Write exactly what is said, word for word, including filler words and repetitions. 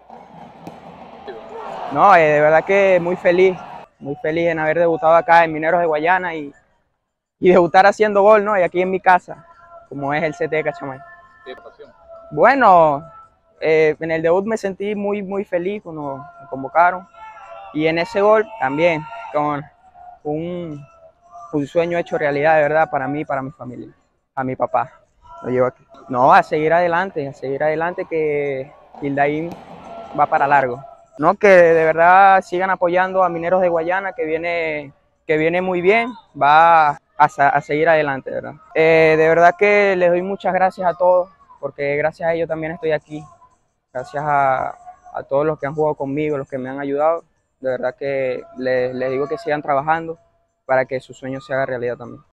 No, eh, de verdad que muy feliz, muy feliz en haber debutado acá en Mineros de Guayana y, y debutar haciendo gol, ¿no? Y aquí en mi casa, como es el C T de Cachamay. Bueno, eh, en el debut me sentí muy, muy feliz cuando me convocaron y en ese gol también, con un, un sueño hecho realidad de verdad para mí y para mi familia, a mi papá. Lo llevo aquí. No, a seguir adelante, a seguir adelante que Hildaín va para largo. No, que de verdad sigan apoyando a Mineros de Guayana, que viene, que viene muy bien, va a, a seguir adelante, ¿verdad? Eh, de verdad que les doy muchas gracias a todos, porque gracias a ellos también estoy aquí, gracias a, a todos los que han jugado conmigo, los que me han ayudado, de verdad que les, les digo que sigan trabajando para que su sueño se haga realidad también.